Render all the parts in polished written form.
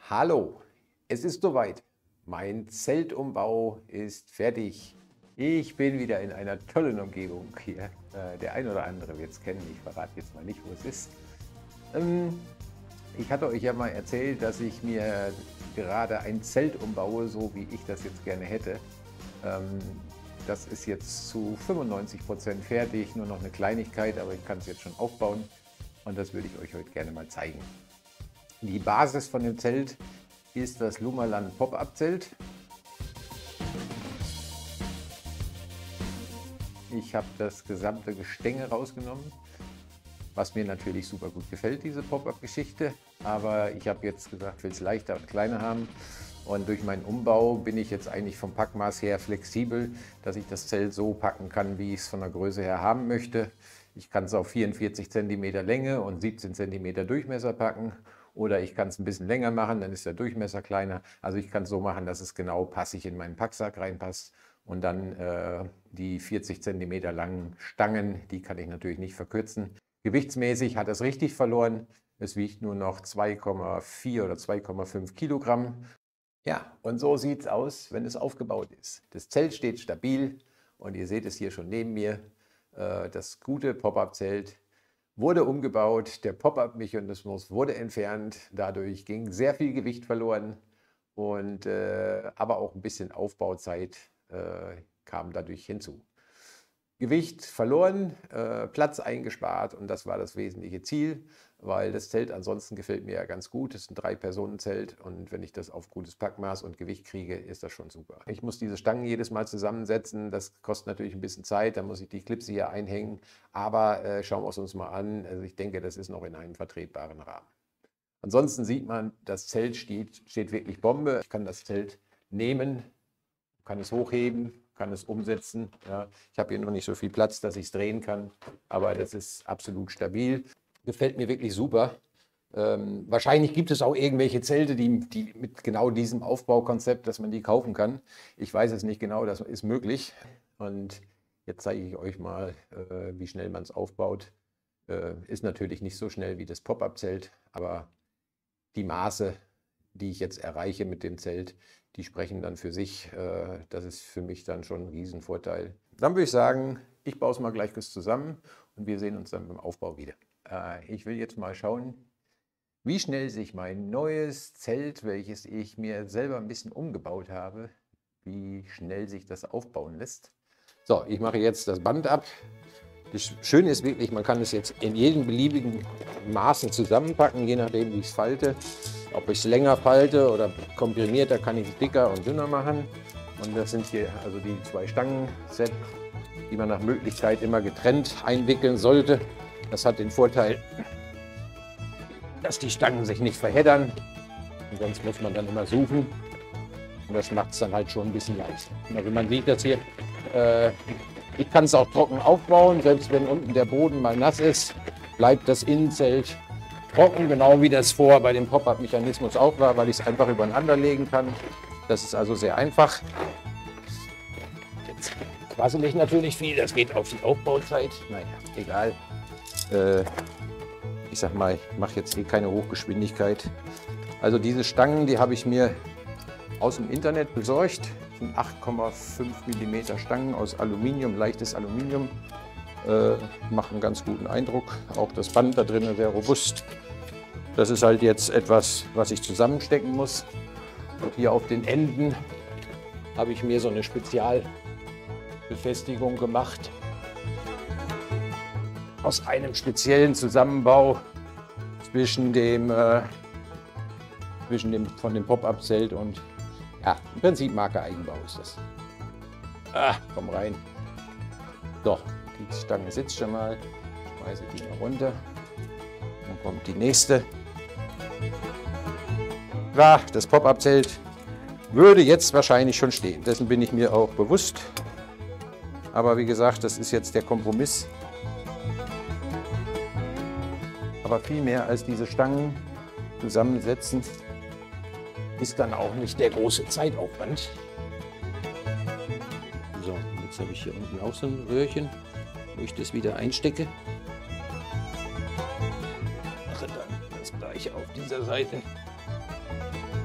Hallo, es ist soweit. Mein Zeltumbau ist fertig. Ich bin wieder in einer tollen Umgebung hier. Der ein oder andere wird es kennen. Ich verrate jetzt mal nicht, wo es ist. Ich hatte euch ja mal erzählt, dass ich mir gerade ein Zelt umbaue, so wie ich das jetzt gerne hätte. Das ist jetzt zu 95% fertig, nur noch eine Kleinigkeit, aber ich kann es jetzt schon aufbauen und das würde ich euch heute gerne mal zeigen. Die Basis von dem Zelt ist das Lummerland Pop-Up-Zelt. Ich habe das gesamte Gestänge rausgenommen, was mir natürlich super gut gefällt, diese Pop-Up-Geschichte. Aber ich habe jetzt gesagt, ich will es leichter und kleiner haben. Und durch meinen Umbau bin ich jetzt eigentlich vom Packmaß her flexibel, dass ich das Zelt so packen kann, wie ich es von der Größe her haben möchte. Ich kann es auf 44 cm Länge und 17 cm Durchmesser packen. Oder ich kann es ein bisschen länger machen, dann ist der Durchmesser kleiner. Also ich kann es so machen, dass es genau passig in meinen Packsack reinpasst. Und dann die 40 cm langen Stangen, die kann ich natürlich nicht verkürzen. Gewichtsmäßig hat es richtig verloren. Es wiegt nur noch 2,4 oder 2,5 Kilogramm. Ja, und so sieht es aus, wenn es aufgebaut ist. Das Zelt steht stabil und ihr seht es hier schon neben mir. Das gute Pop-Up-Zelt wurde umgebaut, der Pop-Up-Mechanismus wurde entfernt, dadurch ging sehr viel Gewicht verloren und aber auch ein bisschen Aufbauzeit kam dadurch hinzu. Gewicht verloren, Platz eingespart und das war das wesentliche Ziel, weil das Zelt ansonsten gefällt mir ja ganz gut. Es ist ein 3-Personen-Zelt und wenn ich das auf gutes Packmaß und Gewicht kriege, ist das schon super. Ich muss diese Stangen jedes Mal zusammensetzen, das kostet natürlich ein bisschen Zeit, da muss ich die Klipse hier einhängen, aber schauen wir es uns mal an. Also ich denke, das ist noch in einem vertretbaren Rahmen. Ansonsten sieht man, das Zelt steht wirklich Bombe. Ich kann das Zelt nehmen, kann es hochheben, kann es umsetzen. Ja, ich habe hier noch nicht so viel Platz, dass ich es drehen kann, aber das ist absolut stabil. Gefällt mir wirklich super. Wahrscheinlich gibt es auch irgendwelche Zelte, die mit genau diesem Aufbaukonzept, dass man die kaufen kann. Ich weiß es nicht genau, das ist möglich. Und jetzt zeige ich euch mal, wie schnell man es aufbaut. Ist natürlich nicht so schnell wie das Pop-Up-Zelt, aber die Maße, die ich jetzt erreiche mit dem Zelt, die sprechen dann für sich. Das ist für mich dann schon ein Riesenvorteil. Dann würde ich sagen, ich baue es mal gleich zusammen und wir sehen uns dann beim Aufbau wieder. Ich will jetzt mal schauen, wie schnell sich mein neues Zelt, welches ich mir selber ein bisschen umgebaut habe, wie schnell sich das aufbauen lässt. So, ich mache jetzt das Band ab. Das Schöne ist wirklich, man kann es jetzt in jedem beliebigen Maßen zusammenpacken, je nachdem wie ich es falte. Ob ich es länger falte oder komprimierter, kann ich es dicker und dünner machen. Und das sind hier also die 2 Stangen-Set, die man nach Möglichkeit immer getrennt einwickeln sollte. Das hat den Vorteil, dass die Stangen sich nicht verheddern. Und sonst muss man dann immer suchen. Und das macht es dann halt schon ein bisschen leichter. Also man sieht das hier. Ich kann es auch trocken aufbauen, selbst wenn unten der Boden mal nass ist, bleibt das Innenzelt trocken, genau wie das vorher bei dem Pop-Up-Mechanismus auch war, weil ich es einfach übereinander legen kann. Das ist also sehr einfach. Jetzt quassel ich natürlich viel, das geht auf die Aufbauzeit. Naja, egal. Ich sag mal, ich mache jetzt hier keine Hochgeschwindigkeit. Also diese Stangen, die habe ich mir aus dem Internet besorgt. Das sind 8,5 mm Stangen aus Aluminium, leichtes Aluminium. Macht einen ganz guten Eindruck. Auch das Band da drin sehr robust. Das ist halt jetzt etwas, was ich zusammenstecken muss. Und hier auf den Enden habe ich mir so eine Spezialbefestigung gemacht. Aus einem speziellen Zusammenbau zwischen dem von dem Pop-Up-Zelt und ja, im Prinzip Marke-Eigenbau ist das. Komm rein. So, die Stange sitzt schon mal. Schmeiße die mal runter. Dann kommt die nächste. Ja, das Pop-Up-Zelt würde jetzt wahrscheinlich schon stehen. Dessen bin ich mir auch bewusst. Aber wie gesagt, das ist jetzt der Kompromiss. Aber viel mehr als diese Stangen zusammensetzen, ist dann auch nicht der große Zeitaufwand. So, jetzt habe ich hier unten auch so ein Röhrchen, wo ich das wieder einstecke. Mache dann das gleiche auf dieser Seite.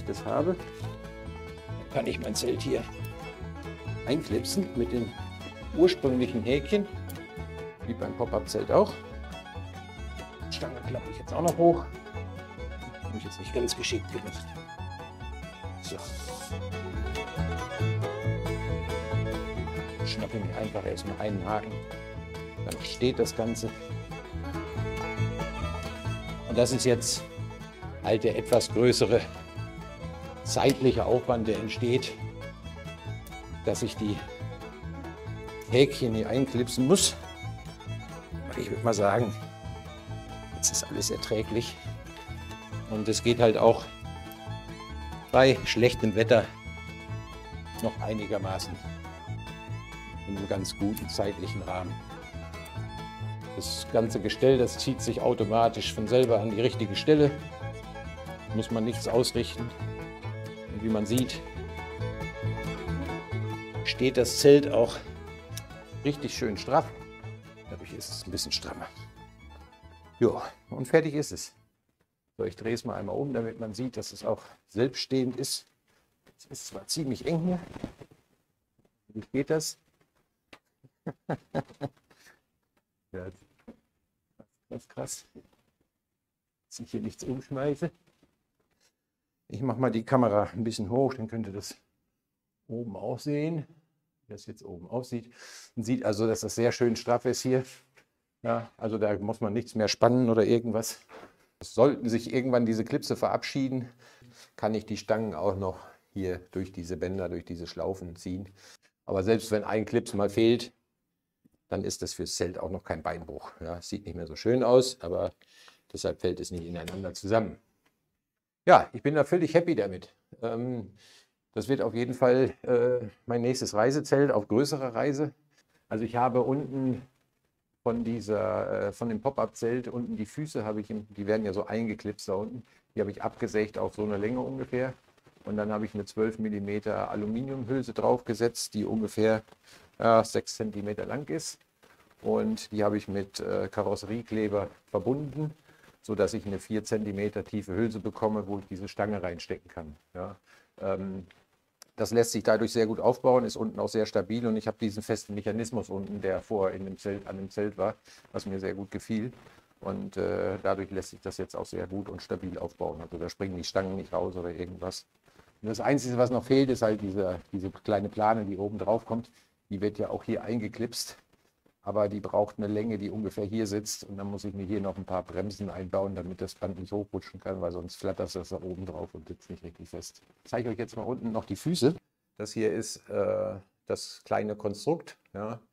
ich das habe, kann ich mein Zelt hier einklipsen mit den ursprünglichen Häkchen, wie beim Pop-Up-Zelt auch. Die Stange klappe ich jetzt auch noch hoch. Habe ich jetzt nicht ganz geschickt gemacht. So. Ich schnappe mir einfach erstmal einen Haken. Dann steht das Ganze. Und das ist jetzt halt der etwas größere zeitliche Aufwand, der entsteht, dass ich die Häkchen hier einklipsen muss. Ich würde mal sagen, jetzt ist alles erträglich. Und es geht halt auch bei schlechtem Wetter noch einigermaßen in einem ganz guten zeitlichen Rahmen. Das ganze Gestell, das zieht sich automatisch von selber an die richtige Stelle. Muss man nichts ausrichten. Und wie man sieht, steht das Zelt auch richtig schön straff. Dadurch ist es ein bisschen strammer. Ja, und fertig ist es. So, ich drehe es mal einmal um, damit man sieht, dass es auch selbststehend ist. Es ist zwar ziemlich eng hier. Wie geht das? Ja, das ist krass, dass ich hier nichts umschmeiße. Ich mache mal die Kamera ein bisschen hoch, dann könnt ihr das oben auch sehen, wie das jetzt oben aussieht. Man sieht also, dass das sehr schön straff ist hier. Ja, also da muss man nichts mehr spannen oder irgendwas. Sollten sich irgendwann diese Klipse verabschieden, kann ich die Stangen auch noch hier durch diese Bänder, durch diese Schlaufen ziehen. Aber selbst wenn ein Clips mal fehlt, dann ist das fürs Zelt auch noch kein Beinbruch. Ja, es sieht nicht mehr so schön aus, aber deshalb fällt es nicht ineinander zusammen. Ja, ich bin da völlig happy damit. Das wird auf jeden Fall mein nächstes Reisezelt auf größerer Reise. Also ich habe unten von dem Pop-Up-Zelt, unten die Füße habe ich, die werden ja so eingeklipst da unten, die habe ich abgesägt auf so eine Länge ungefähr. Und dann habe ich eine 12 mm Aluminiumhülse draufgesetzt, die ungefähr 6 cm lang ist. Und die habe ich mit Karosseriekleber verbunden, sodass ich eine 4 cm tiefe Hülse bekomme, wo ich diese Stange reinstecken kann. Ja, das lässt sich dadurch sehr gut aufbauen, ist unten auch sehr stabil und ich habe diesen festen Mechanismus unten, der vorher an dem Zelt war, was mir sehr gut gefiel. Und dadurch lässt sich das jetzt auch sehr gut und stabil aufbauen. Also da springen die Stangen nicht raus oder irgendwas. Und das Einzige, was noch fehlt, ist halt diese kleine Plane, die oben drauf kommt. Die wird ja auch hier eingeklipst, aber die braucht eine Länge, die ungefähr hier sitzt. Und dann muss ich mir hier noch ein paar Bremsen einbauen, damit das Band nicht hochrutschen kann, weil sonst flattert das da oben drauf und sitzt nicht richtig fest. Ich zeige euch jetzt mal unten noch die Füße. Das hier ist das kleine Konstrukt. Ja.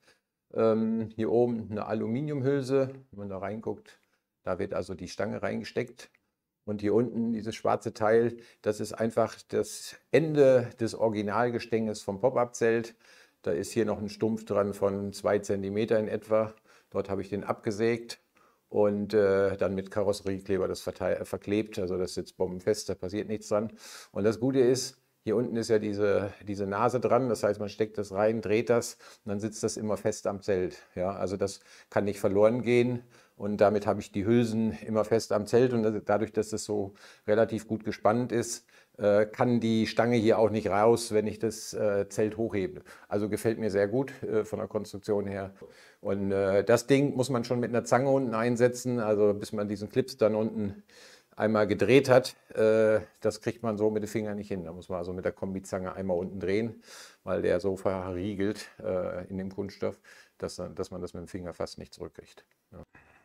Hier oben eine Aluminiumhülse. Wenn man da reinguckt, da wird also die Stange reingesteckt. Und hier unten, dieses schwarze Teil, das ist einfach das Ende des Originalgestänges vom Pop-Up-Zelt. Da ist hier noch ein Stumpf dran von 2 cm in etwa. Dort habe ich den abgesägt und dann mit Karosseriekleber das verklebt. Also das sitzt bombenfest, da passiert nichts dran. Und das Gute ist, hier unten ist ja diese Nase dran. Das heißt, man steckt das rein, dreht das und dann sitzt das immer fest am Zelt. Ja, also das kann nicht verloren gehen. Und damit habe ich die Hülsen immer fest am Zelt. Und dadurch, dass das so relativ gut gespannt ist, kann die Stange hier auch nicht raus, wenn ich das Zelt hochhebe. Also gefällt mir sehr gut von der Konstruktion her. Und das Ding muss man schon mit einer Zange unten einsetzen, also bis man diesen Clips dann unten einmal gedreht hat. Das kriegt man so mit den Fingern nicht hin. Da muss man also mit der Kombizange einmal unten drehen, weil der so verriegelt in dem Kunststoff, dass man das mit dem Finger fast nicht zurückkriegt. Ja.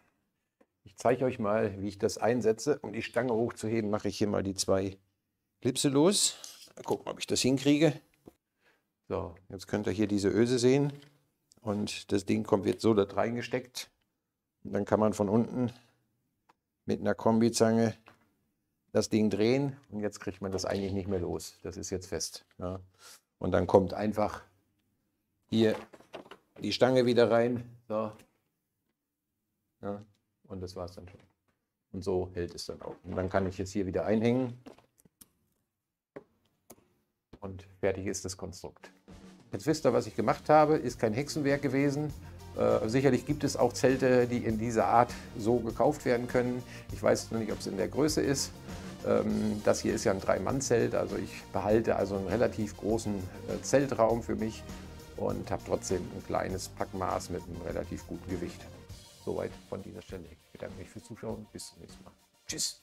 Ich zeige euch mal, wie ich das einsetze. Um die Stange hochzuheben, mache ich hier mal die 2 Klipse los. Mal gucken, ob ich das hinkriege. So, jetzt könnt ihr hier diese Öse sehen. Und das Ding kommt jetzt so da reingesteckt. Und dann kann man von unten mit einer Kombizange das Ding drehen. Und jetzt kriegt man das eigentlich nicht mehr los. Das ist jetzt fest. Ja. Und dann kommt einfach hier die Stange wieder rein. So. Ja. Und das war es dann schon. Und so hält es dann auch. Und dann kann ich jetzt hier wieder einhängen. Und fertig ist das Konstrukt. Jetzt wisst ihr, was ich gemacht habe. Ist kein Hexenwerk gewesen. Sicherlich gibt es auch Zelte, die in dieser Art so gekauft werden können. Ich weiß noch nicht, ob es in der Größe ist. Das hier ist ja ein Drei-Mann-Zelt, also ich behalte also einen relativ großen Zeltraum für mich und habe trotzdem ein kleines Packmaß mit einem relativ guten Gewicht. Soweit von dieser Stelle. Ich bedanke mich fürs Zuschauen. Bis zum nächsten Mal. Tschüss.